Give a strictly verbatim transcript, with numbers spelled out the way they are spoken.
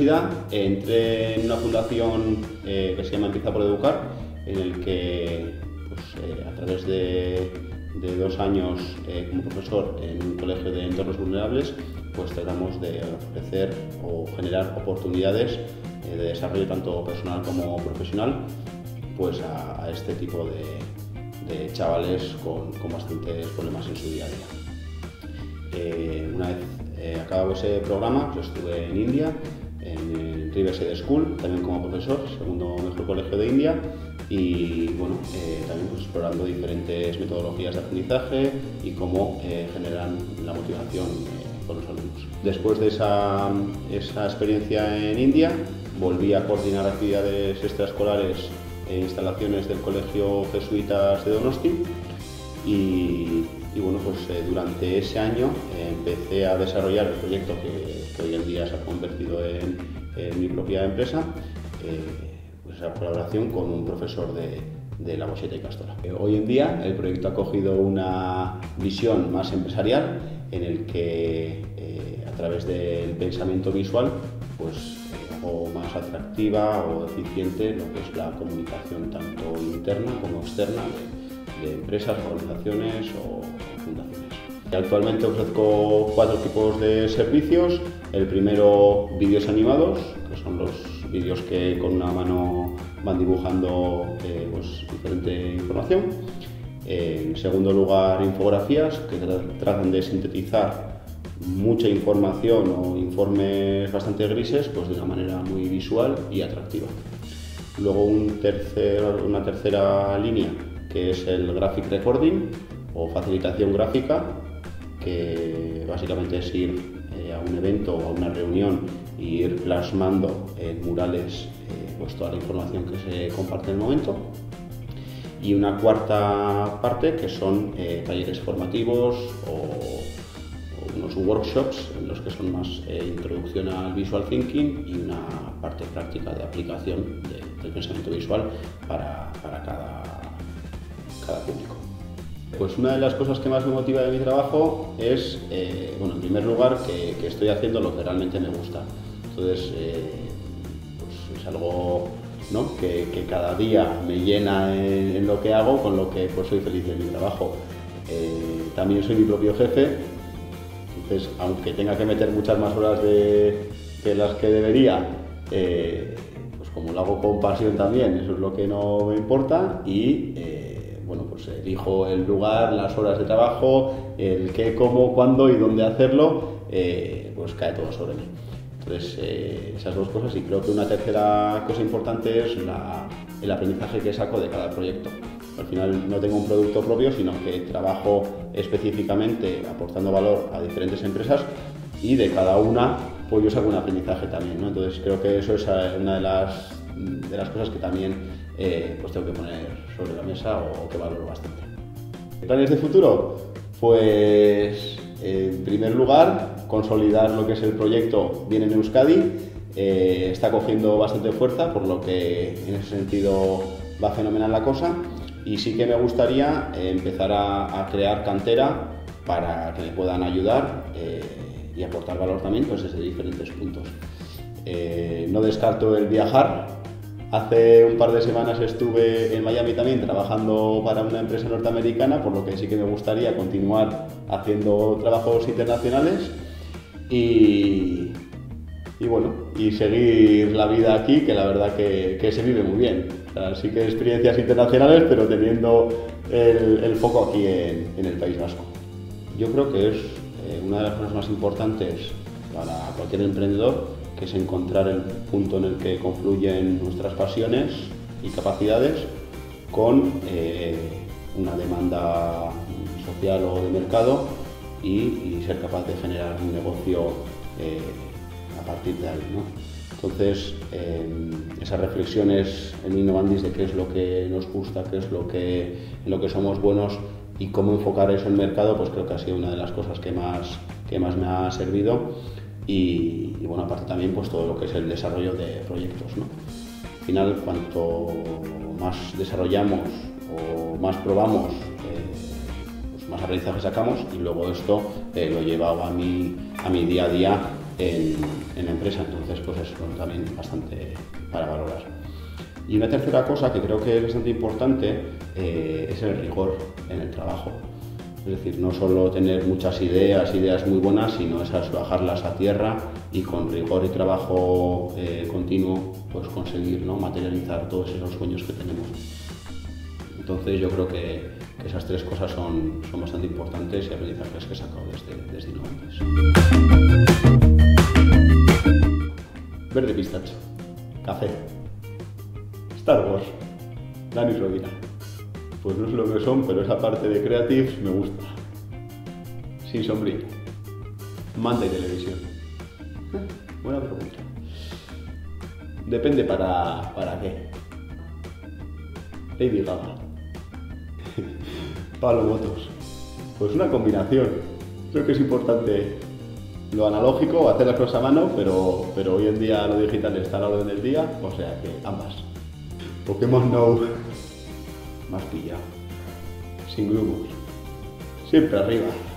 casualidad entré en una fundación eh, que se llama Empieza por Educar, en el que pues, eh, a través de, de dos años eh, como profesor en un colegio de entornos vulnerables, pues tratamos de ofrecer o generar oportunidades eh, de desarrollo tanto personal como profesional pues a, a este tipo de, de chavales con, con bastantes problemas en su día a día. Eh, una vez eh, acabado ese programa, yo estuve en India, en el Riverside School, también como profesor, segundo mejor colegio de India, y bueno, eh, también pues, explorando diferentes metodologías de aprendizaje y cómo eh, generan la motivación eh, con los alumnos. Después de esa, esa experiencia en India, volví a coordinar actividades extraescolares e instalaciones del Colegio Jesuitas de Donosti y, y bueno, pues eh, durante ese año eh, empecé a desarrollar el proyecto que, que hoy en día se ha convertido en, en mi propia empresa, eh, pues esa colaboración con un profesor de, de La Boixeta y Castora. Eh, hoy en día el proyecto ha cogido una visión más empresarial en el que eh, a través del pensamiento visual pues o más atractiva o eficiente lo que es la comunicación tanto interna como externa de, de empresas, organizaciones o fundaciones. Actualmente ofrezco cuatro tipos de servicios. El primero, vídeos animados, que son los vídeos que con una mano van dibujando eh, pues, diferente información. En segundo lugar, infografías, que tra tratan de sintetizar mucha información o informes bastante grises pues de una manera muy visual y atractiva. Luego un tercer, una tercera línea que es el graphic recording o facilitación gráfica, que básicamente es ir eh, a un evento o a una reunión e ir plasmando en murales eh, pues toda la información que se comparte en el momento. Y una cuarta parte que son eh, talleres formativos o unos workshops en los que son más eh, introducción al visual thinking y una parte práctica de aplicación de, del pensamiento visual para, para cada, cada público. Pues una de las cosas que más me motiva de mi trabajo es, eh, bueno, en primer lugar, que, que estoy haciendo lo que realmente me gusta. Entonces, eh, pues es algo, ¿no?, que, que cada día me llena en, en lo que hago, con lo que pues soy feliz de mi trabajo. Eh, también soy mi propio jefe. Entonces, aunque tenga que meter muchas más horas de, de las que debería, eh, pues como lo hago con pasión también, eso es lo que no me importa y eh, bueno, pues elijo el lugar, las horas de trabajo, el qué, cómo, cuándo y dónde hacerlo, eh, pues cae todo sobre mí. Entonces, eh, esas dos cosas, y creo que una tercera cosa importante es la, el aprendizaje que saco de cada proyecto. Al final no tengo un producto propio, sino que trabajo específicamente aportando valor a diferentes empresas y de cada una pues yo saco un aprendizaje también, ¿no? Entonces creo que eso es una de las, de las cosas que también eh, pues tengo que poner sobre la mesa o que valoro bastante. ¿Planes de futuro? Pues en primer lugar consolidar lo que es el proyecto bien en Euskadi. Eh, está cogiendo bastante fuerza, por lo que en ese sentido va fenomenal la cosa. Y sí que me gustaría eh, empezar a, a crear cantera para que me puedan ayudar eh, y aportar valor también pues, desde diferentes puntos. Eh, no descarto el viajar. Hace un par de semanas estuve en Miami también trabajando para una empresa norteamericana, por lo que sí que me gustaría continuar haciendo trabajos internacionales y, y bueno, y seguir la vida aquí, que la verdad que, que se vive muy bien. O sea, sí que experiencias internacionales, pero teniendo el, el foco aquí en, en el País Vasco. Yo creo que es eh, una de las cosas más importantes para cualquier emprendedor, que es encontrar el punto en el que confluyen nuestras pasiones y capacidades con eh, una demanda social o de mercado y, y ser capaz de generar un negocio eh, a partir de ahí, ¿no? Entonces, eh, esas reflexiones en Innovandis de qué es lo que nos gusta, qué es lo que, en lo que somos buenos y cómo enfocar eso en el mercado, pues creo que ha sido una de las cosas que más, que más me ha servido. Y, y bueno, aparte también pues todo lo que es el desarrollo de proyectos, ¿no? Al final, cuanto más desarrollamos o más probamos, eh, pues más aprendizaje sacamos y luego esto eh, lo llevo a mi, a mi día a día en, en la empresa. Entonces, pues eso también bastante para valorar. Y una tercera cosa que creo que es bastante importante eh, es el rigor en el trabajo. Es decir, no solo tener muchas ideas, ideas muy buenas, sino esas bajarlas a tierra y con rigor y trabajo eh, continuo pues conseguir, ¿no?, materializar todos esos sueños que tenemos. Entonces yo creo que, que esas tres cosas son, son bastante importantes y aprendizajes que he sacado desde, desde Innoventis. Verde pistacho, café, Star Wars, Dani Rovira. Pues no sé lo que son, pero esa parte de Creatives me gusta. Sin sombrilla. Manda y televisión. Buena pregunta. Depende para, para qué. Lady Gaga. Pablo Motos. Pues una combinación. Creo que es importante lo analógico, hacer las cosas a mano, pero, pero hoy en día lo digital está a la orden del día, o sea que ambas. Pokémon No. Más pillado, sin grumos, siempre arriba.